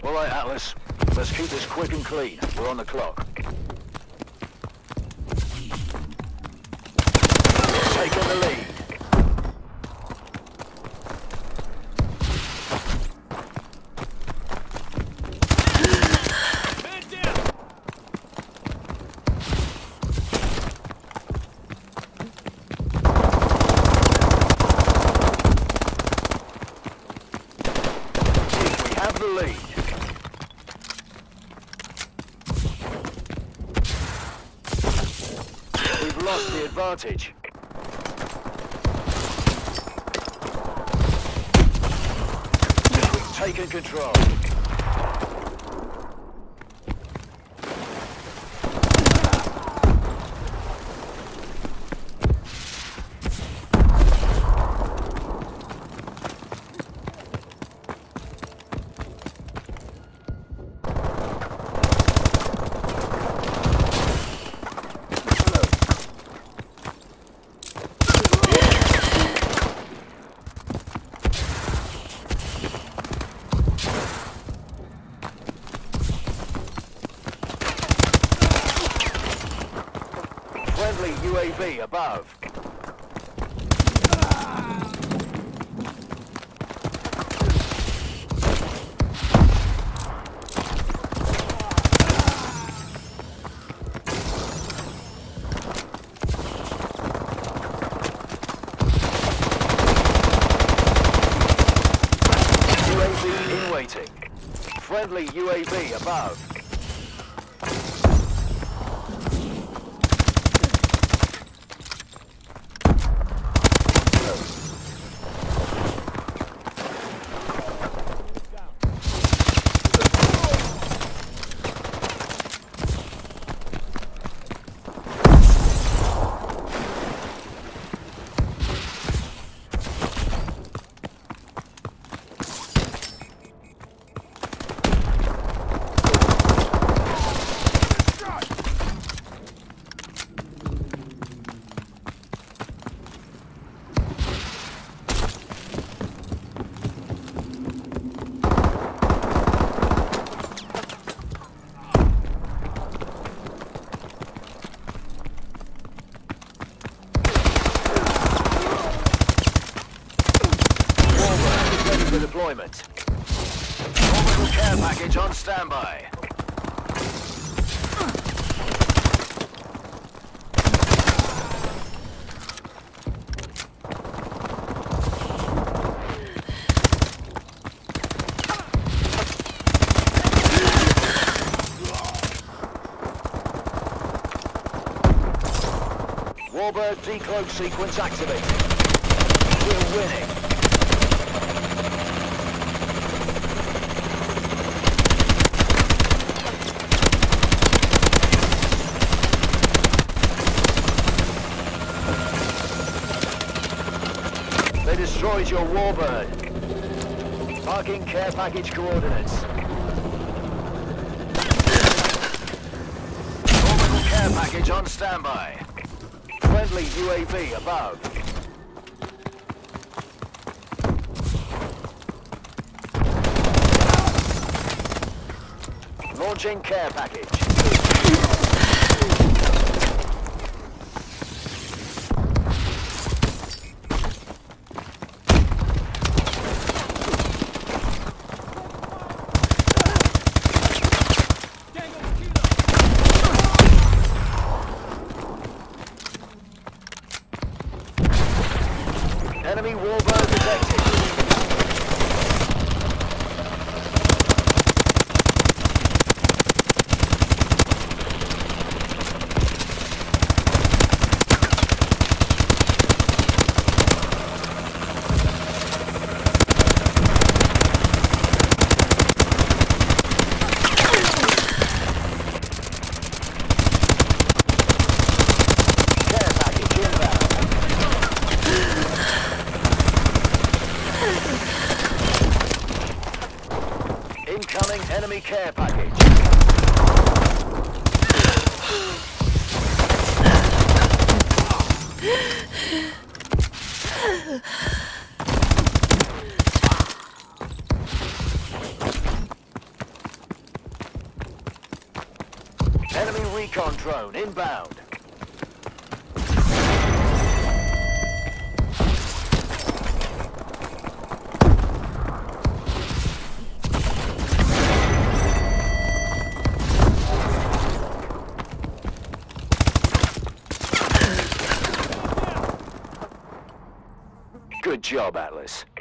All right, Atlas. Let's keep this quick and clean. We're on the clock. Taking the lead. Lost the advantage. We've taken control. Friendly UAV above. UAV in waiting. Friendly UAV above. Deployment. Orbital care package on standby. Warbird decloak sequence activated. We're winning. They destroyed your Warbird. Marking care package coordinates. Orbital care package on standby. Friendly UAV above. Launching care package. Enemy Warbird detected. Incoming enemy care package. Enemy recon drone inbound. Good job, Atlas.